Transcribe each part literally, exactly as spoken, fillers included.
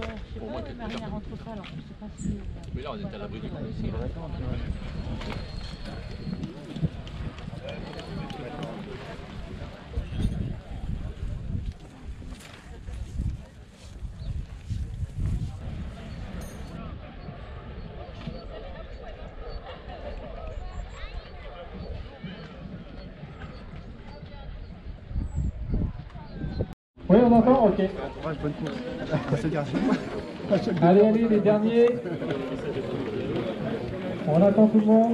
je sais Pour pas, moi, t'es Marina déjà. rentre pas, alors je sais pas si... Mais là, on est à l'abri du policier. Oui, on entend, ok. Bonne course. Allez, allez, les derniers. On attend tout le monde.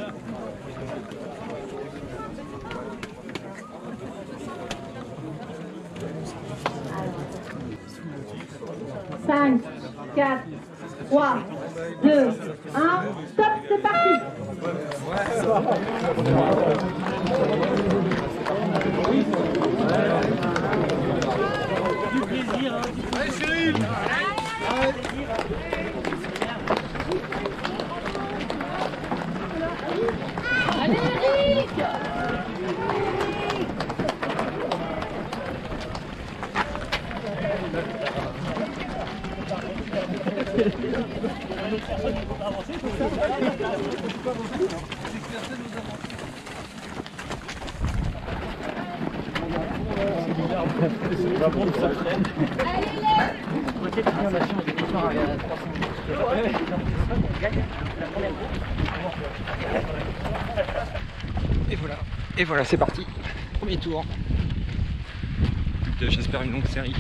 cinq, quatre, trois, deux, un, stop, c'est parti. Du plaisir, hein. Allez Cyril. Allez Eric. Et voilà, et voilà, c'est parti. Premier tour. J'espère une longue série.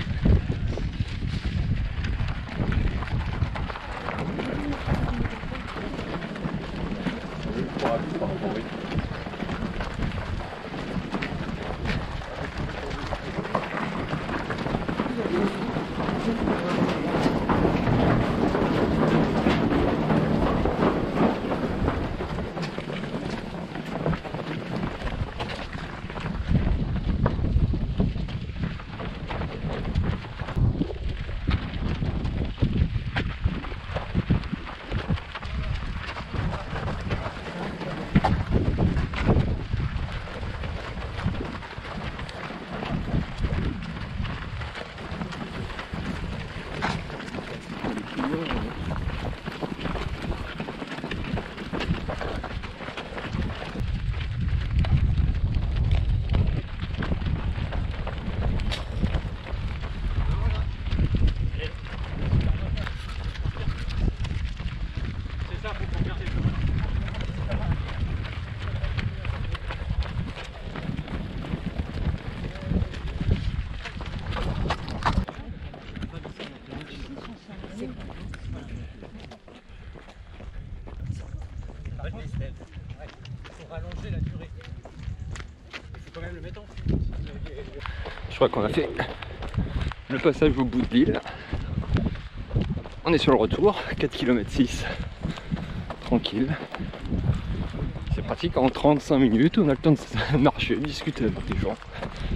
Je crois qu'on a fait le passage au bout de l'île. On est sur le retour, quatre kilomètres six, tranquille. C'est pratique, en trente-cinq minutes, on a le temps de marcher, discuter avec des gens.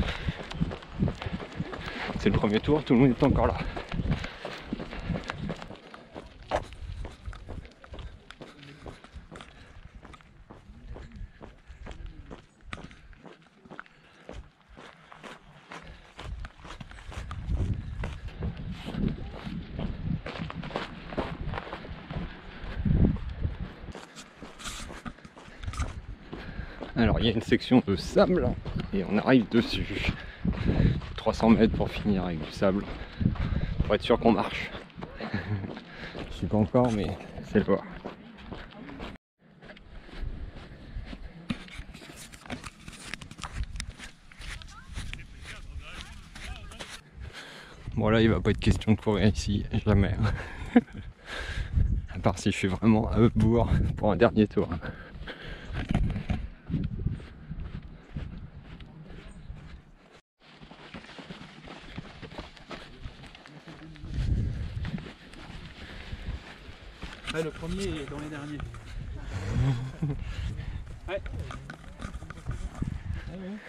C'est le premier tour, tout le monde est encore là. Alors il y a une section de sable et on arrive dessus. trois cents mètres pour finir avec du sable. Pour être sûr qu'on marche. Je suis pas encore mais c'est le voir. Bon là il va pas être question de courir ici, jamais. À part si je suis vraiment à bourg pour un dernier tour. Ouais, le premier est dans les derniers. Ouais. Ah ouais.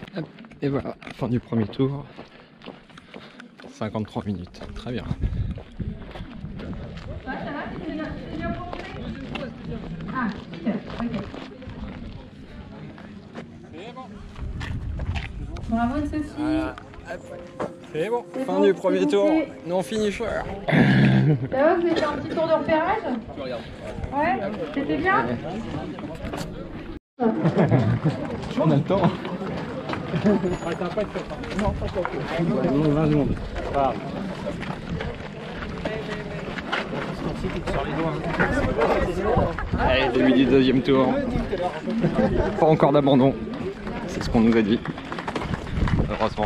Hop, et voilà, fin du premier tour. cinquante-trois minutes, très bien. Ah, super, ok. Bravo Sophie. Voilà. C'est bon, C'est fin bon, du c'est premier bon, tour, c'est- non finisher. Ça va, vous avez fait un petit tour de repérage? Ouais, c'était bien? On a le temps. vingt secondes. Allez, début du deuxième tour. Pas encore d'abandon. C'est ce qu'on nous a dit. Heureusement.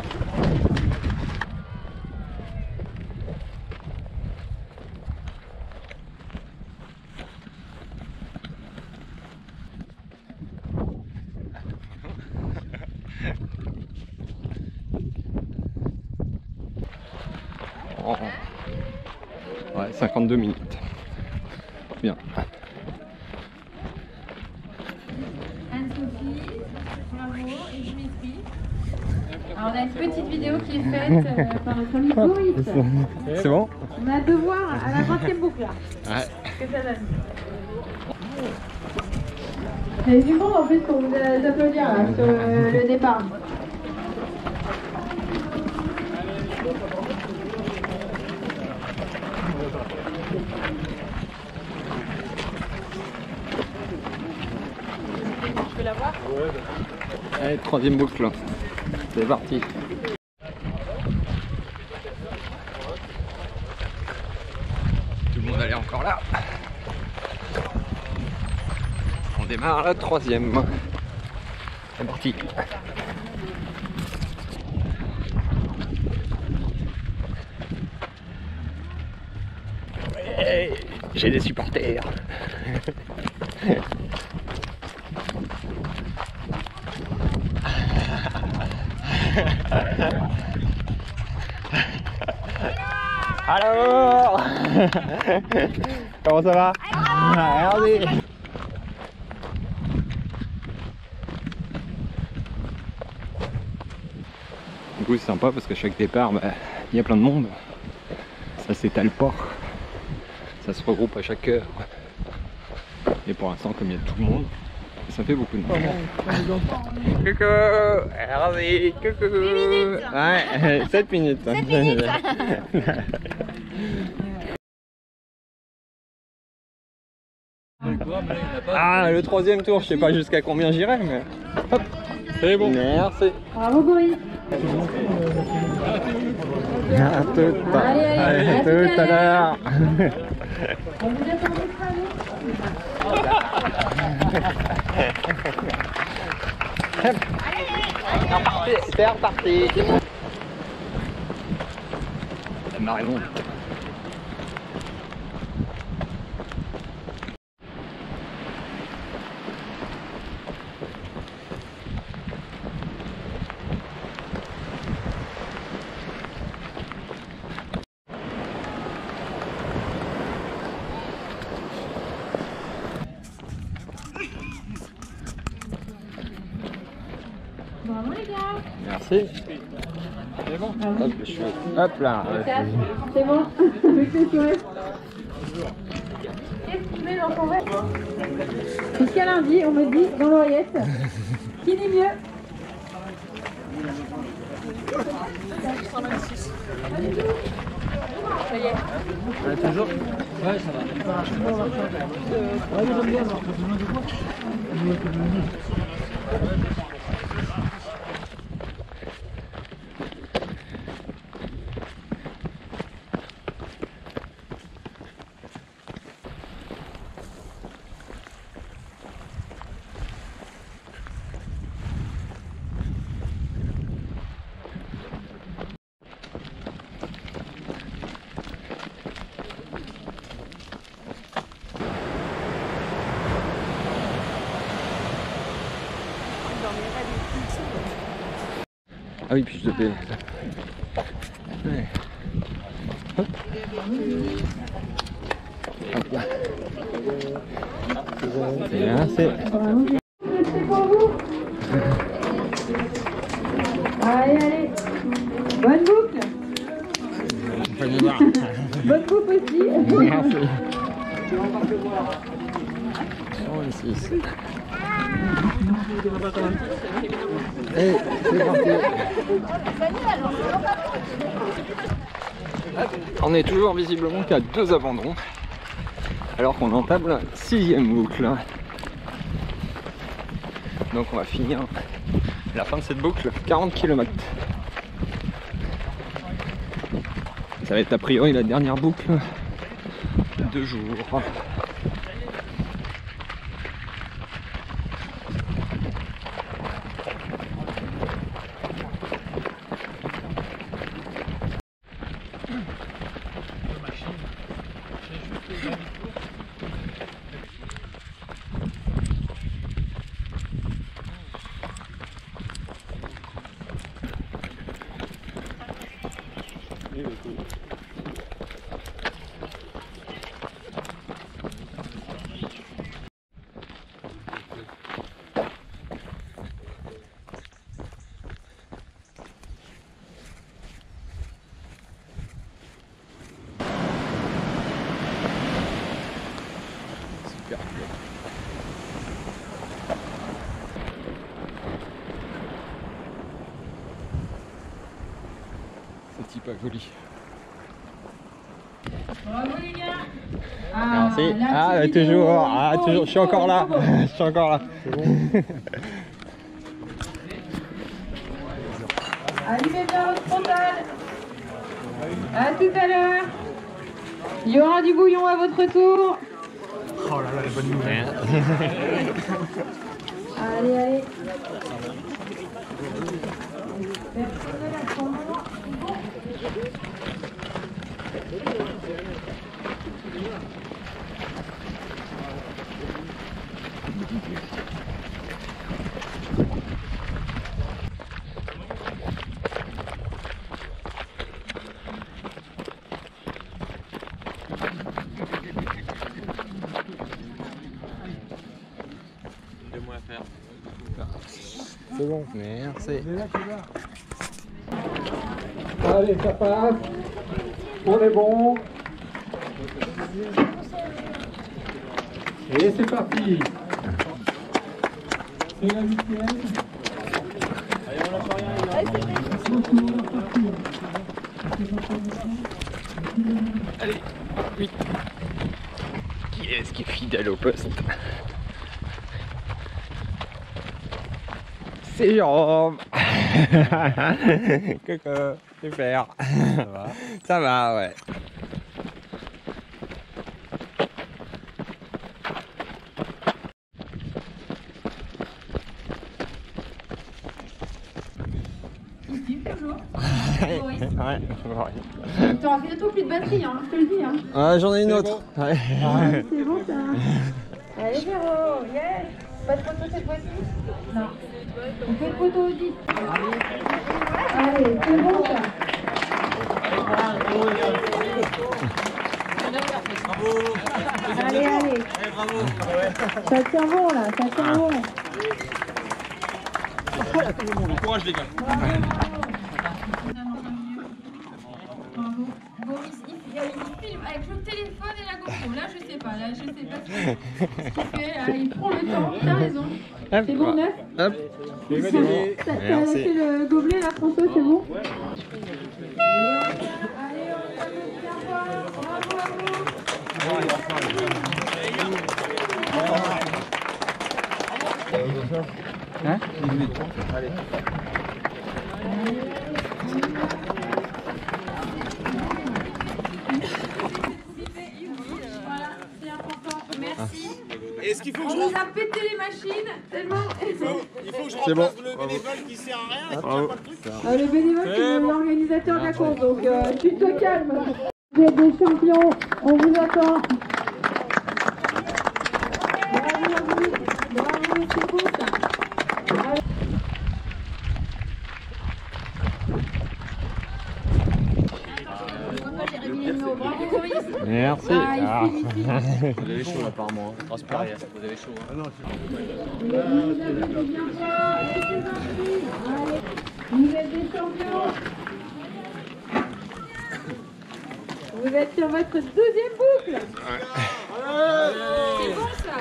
Oh. Ouais, cinquante-deux minutes. Bien. Anne-Sophie, bravo, et Dimitri. Alors on a une petite vidéo qui est faite euh, par notre ami Boris. C'est bon? On a deux voir à la vingtième boucle là. Ouais. Ce que ça donne. Il y a du monde en plus pour vous applaudir là, sur le, le départ. Je peux la voir? Allez, troisième boucle. C'est parti. Tout le monde allait encore là. On démarre la troisième. C'est parti. Ouais, j'ai des supporters. Alors comment ça va? Regardez. Du coup c'est sympa parce qu'à chaque départ il bah, y a plein de monde. Ça s'étale pas. Ça se regroupe à chaque heure. Et pour l'instant comme il y a tout le monde, ça fait beaucoup de monde. Coucou, regardez, coucou. Ouais, sept minutes. sept minutes. Ah, le troisième tour, je sais pas jusqu'à combien j'irai, mais hop, c'est bon. Merci. Bravo Boris. À tout à Allez, allez, à tout tout à à l'heure. On vous attend au travail. C'est reparti. La marée monte. Bravo les gars. Merci. C'est bon. Hop, je suis... Hop là. C'est bon. Avec tes sourires. Qu'est-ce qu'il met dans son verre? Jusqu'à lundi, on me dit dans l'oreillette. Qui dit mieux? Ça y est. Ouais, toujours. Ouais, ça va. Ouais, j'aime bien. Ah oui, puis je devais... Ouais. Hop. Hop là. C'est bien, c'est... C'est pour vous. Allez, allez. Bonne boucle. Bonne coupe aussi. Merci. trente-six. Et c'est parti. On est toujours visiblement qu'à deux abandons, alors qu'on entame la sixième boucle. Donc on va finir la fin de cette boucle, quarante kilomètres. Ça va être a priori la dernière boucle de jour. Super. C'est pas joli. Bravo les gars. Merci. la Ah, petite toujours. vidéo. Ah, Il faut, toujours. il Je suis faut, encore il là. faut. Je suis encore là. Allumez bien votre frontal. À tout à l'heure. Il y aura du bouillon à votre tour. Oh là là, les bonnes nouvelles. Allez, allez. Personnel à son moment. C'est bon. Merci. Allez, ça passe. On est bon. Et c'est parti. C'est la huitième. Allez, huit. Qui est-ce qui est fidèle au poste? C'est Jérôme. Coucou, super. Ça va? Ça va, ouais. Il filme toujours. Ouais, Boris. ouais. T'auras bientôt plus de batterie, hein, je te le dis. Hein. Ah, j'en ai une autre. Ouais. C'est bon ça. Allez Véro, yes. Pas de photo cette fois-ci? Non. On fait une photo au dix. Allez, c'est bon ça. Allez, allez. Ça tient bon là, ça tient bon. Bon courage les gars. Bravo. Boris, il, il filme avec le téléphone et la GoPro. Là, je sais pas. Là, je sais pas ce qu'il fait. Là, il prend le temps. T'as raison. C'est bon, neuf? Hop. T'as t'as lâché le gobelet là, François, c'est bon? Allez, on s'applaudit bien fort. Bravo à vous. Hein? Allez. Voilà, c'est important. Merci. Est-ce qu'il faut que On je nous a pété les machines tellement. il faut que je C'est bon. remplace le bénévole qui sert à rien? Est-ce qu'il y a Bravo. pas de truc? Euh, le bénévole, c'est l'organisateur de la course, donc euh, tu te calmes. Vous êtes des champions, on vous attend. Bravo à vous, bravo, c'est beau ça. Bravo Boris. Merci. Ah, il Ah. félicite. Vous avez chaud apparemment. Transpirez, vous avez chaud. Hein. Vous avez bien fort, allez, c'est parti. Allez. Vous êtes des champions. Vous êtes sur votre deuxième boucle. C'est bon ça.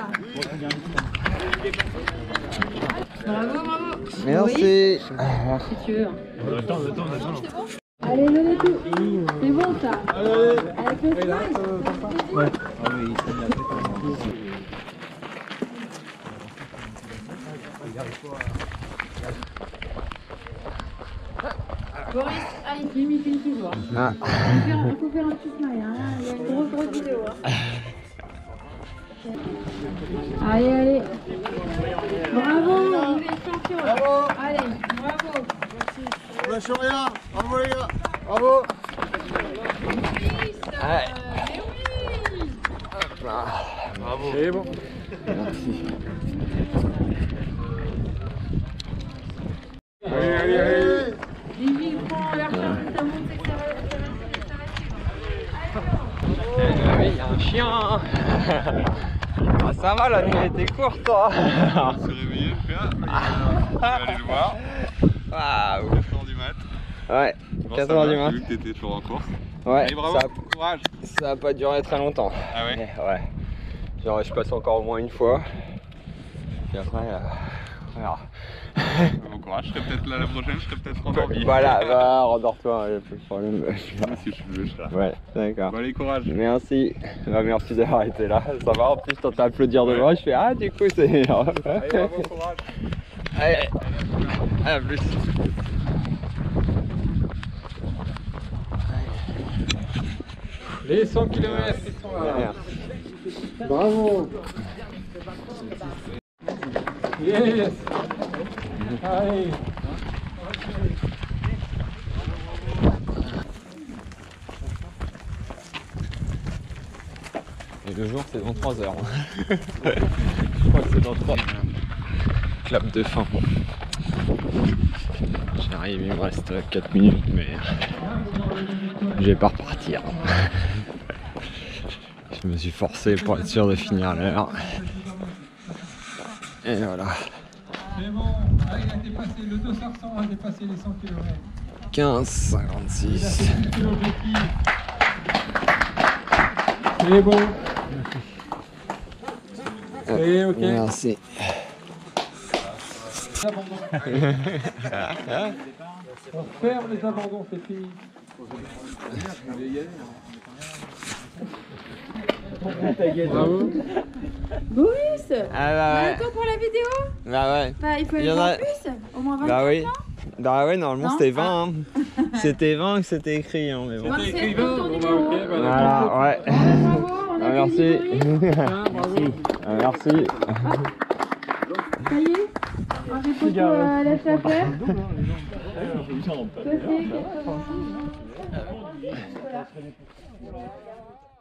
Bravo, bravo. Merci. Oui, si tu veux. Attends, attends, attends. C'est bon. Allez, donnez tout. C'est bon ça. Avec le smile. Ouais. Ah oui, il s'est mis après. Boris, ah, il filme, il filme toujours. Ah. Il faut faire, il faut faire un petit smile, hein. Il y a une grosse, grosse vidéo. Hein. Allez, allez. Bravo, vous êtes champion. Bravo. Allez, bravo. On lâche rien. Bravo les gars. Bravo. Boris, euh, Ouais. mais oui. Bravo. C'est bon. Merci. Allez, allez, allez. Vivi prend la charge, ça monte et ça va, ça va, ça va suivre. Eh oui, il y a un chien. Ah, ça va, la nuit était courte, toi. On s'est réveillé, le gars. On va aller le voir. Waouh. quatre heures du mat. Ouais, Bon, quatre ça heures va, du mat. j'ai vu que t'étais toujours en course. Ouais, Allez, bravo, ça, courage. ça a pas duré très longtemps. Ah ouais. Mais ouais. Genre, je passe encore au moins une fois. Puis après, euh, voilà. Bon courage, je serai peut-être là la prochaine, je serai peut-être endormi. Voilà, bah, rendors-toi, il n'y a plus de problème. Si je suis le je serai là. Ouais, d'accord. Bon, allez, courage. Merci, bah, merci d'avoir été là. Ça va, en plus, t'entends applaudir de moi, je fais ah, du coup, c'est. Allez, bravo, courage. Allez, à plus. Les cent kilomètres qui sont là. Bravo. Yes. Allez. Et le jour, c'est dans trois heures. Je crois que c'est dans trois. Clap de fin. J'arrive, il me reste quatre minutes, mais je vais pas repartir. Je me suis forcé pour être sûr de finir à l'heure. Et voilà. C'est bon. Ah, il a dépassé, le deux cents a dépassé les cent kilomètres. quinze cinquante-six. C'est bon. C'est ok. Merci. On ferme les abandons, c'est fini. Bravo. Boris, Ah bah ouais. d'accord pour la vidéo? Bah ouais. Bah, il faut Il aller y en voir a- plus. Au moins vingt. Bah oui. Bah ouais, normalement Non c'était vingt. Hein. C'était vingt que c'était écrit, hein, mais bon. vingt-sept pour ton numéro. Voilà, ouais. Bravo, on a Ah, merci. fini, Boris. Ah, merci. Ça y est, rangez photo à la chapelle. Côté quatre-vingt-six. Voilà.